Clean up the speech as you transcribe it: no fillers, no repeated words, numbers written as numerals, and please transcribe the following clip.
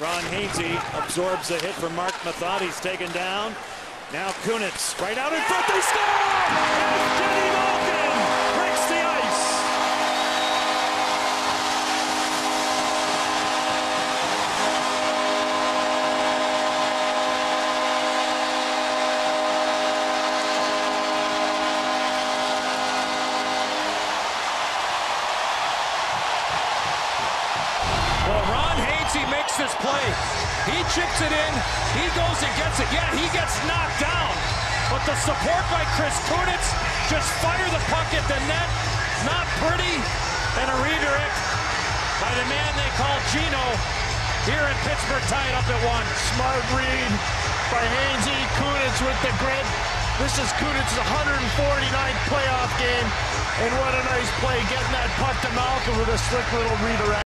Ron Hainsey absorbs a hit from Marc Methot. He's taken down. Now Kunitz right out in front. They score! And Jenny Malkin breaks the ice. Well, Ron Hainsey makes this play. He chips it in. He goes and gets it. Yeah, he gets knocked down. But the support by Chris Kunitz, just fire the puck at the net. Not pretty. And a redirect by the man they call Gino here in Pittsburgh, tied up at 1. Smart read by Hainsey. Kunitz with the grit. This is Kunitz's 149th playoff game. And what a nice play, getting that puck to Malkin with a slick little redirect.